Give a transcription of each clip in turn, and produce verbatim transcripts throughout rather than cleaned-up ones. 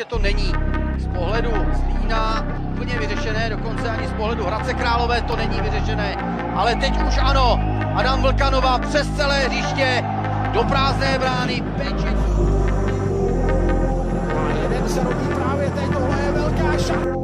To není z pohledu Zlína úplně vyřešené, dokonce ani z pohledu Hradce Králové to není vyřešené, ale teď už ano, Adam Vlkanova přes celé hřiště do prázdné brány Pečic. A jeden se rodí právě teď, tohle je velká šance.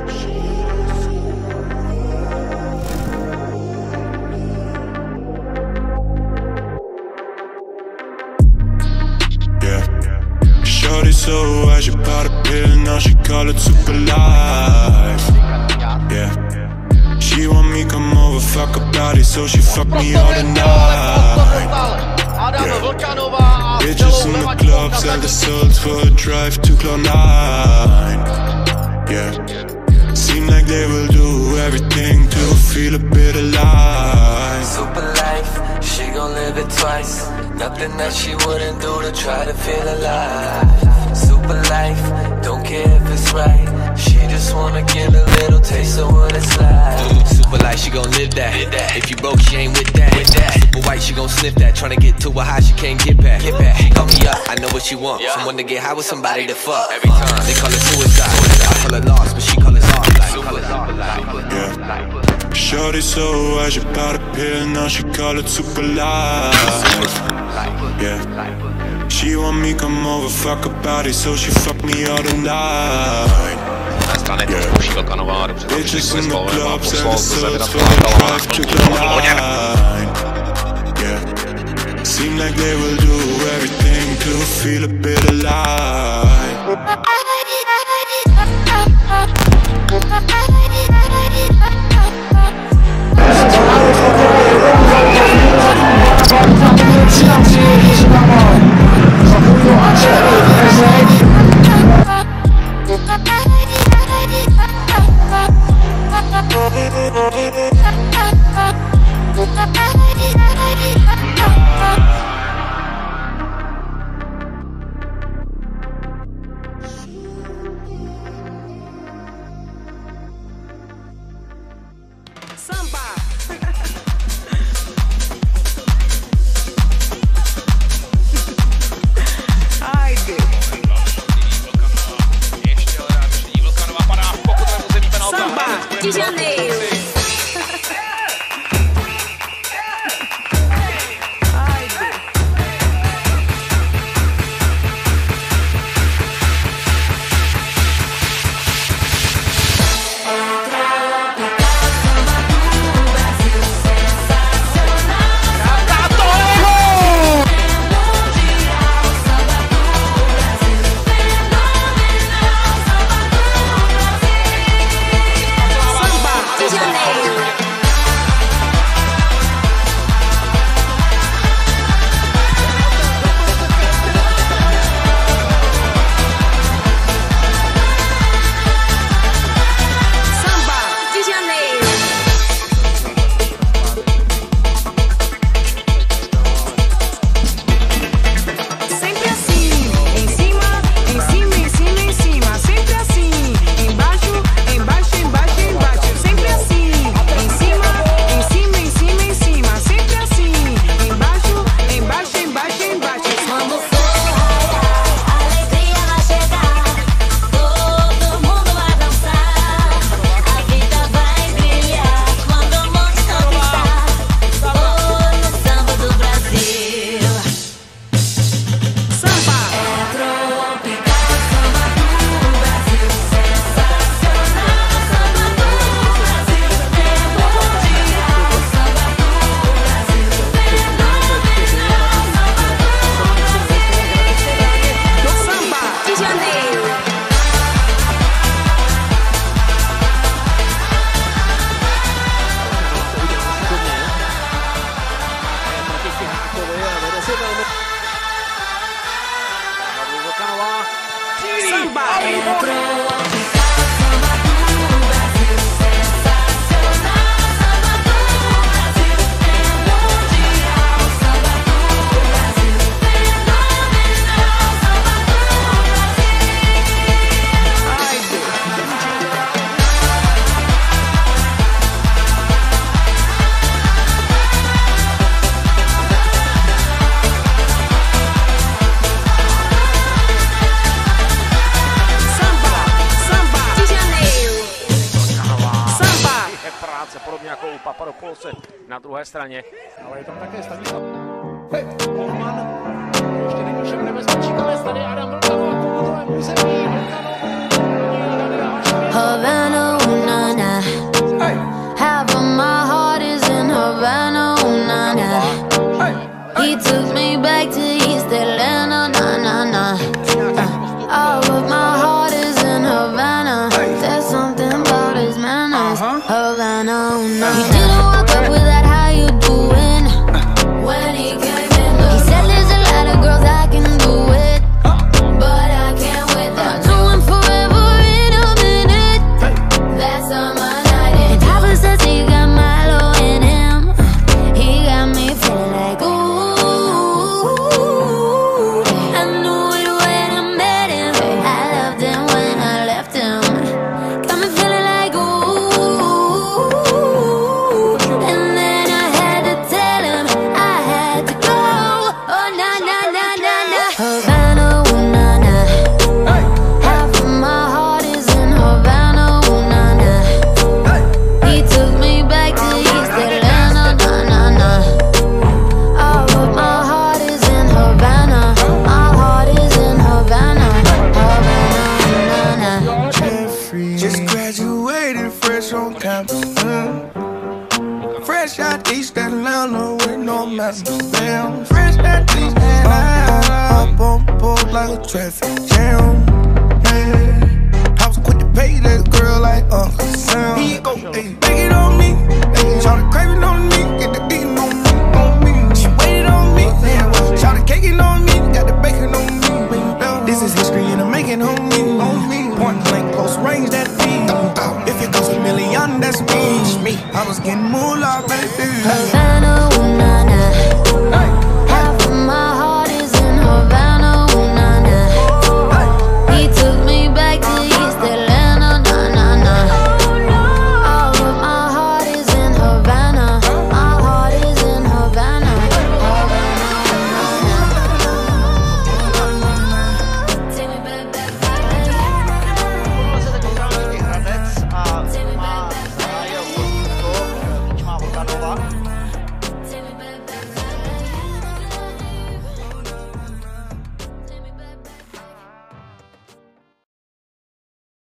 Shorty so high, she bought a pill and now she call it super life. Yeah. She want me come over, fuck her body, so she fuck me all the night. Yeah. Bitches in the club sell the souls for a drive to Cloud nine. Yeah. Seem like they will do everything to feel a bit alive. Super life, she gon' live it twice. Nothing that she wouldn't do to try to feel alive. Super life, don't care if it's right. She just wanna get a little taste of what it's like. Super life, she gon' live that. If you broke, she ain't with that. Super white, she gon' sniff that. Tryna get to a high, she can't get back. Get back. She call me up, I know what she want. Someone to get high with, somebody to fuck. Every time they call it suicide. I call it lost, but she call it off. Like super life. Yeah. Shorty so high, she bought a pill, now she call it super life. Yeah. She want me come over, fuck her body, so she fuck me all the night. Yeah. Bitches in the clubs and the souls for the drive to the line. Yeah. Seem like they will do everything to feel a bit alive. De Janeiro. Polce na druhé straně. Ale je tam také Stanislav. Hej, Hoffman. Ještě není všem nebezpečí, ale tady Adam Vlkanov a pohodové území. Havana, ooh, na, na. Half of my heart is in Havana, ooh, na, na. He took me back to East Atlanta, na, na, na. Uh, all of my heart is in Havana. There's something about his manners. Havana, ooh, na. He didn't walk up with that, how you doing? When he came in, he said there's a lot of girls I can do it, but I can't wait. I'm doing forever in a minute. That's on my night. And Papa says he got Milo in him. He got me feeling like ooh. I knew it when I met him. I loved him when I left him. Got me feeling like ooh. And then I had to tell him I had to go. Oh na na na na na. Havana, ooh na na. Half of my heart is in Havana, ooh na na. He took me back to East Atlanta, na na na. All of my heart is in Havana. My heart is in Havana, Havana, na na. Jeffrey, just graduated fresh on campus. mm. Fresh out East Atlanta with no mountains. Damn, fresh out East Atlanta. Up on board like a traffic jam. Yeah. I was quick to pay that girl like Uncle Sam. Here you go, ayy, bake it on me. Ayy, shout the craving on me, get the beating on me, on me. She waited on me, yeah. Shout the caking on me, got the bacon on me. This is history in the making, on me, on me. Point blank, close range, that beat. If it goes a million, that's me. I was getting moolah, baby. Havana, ooh na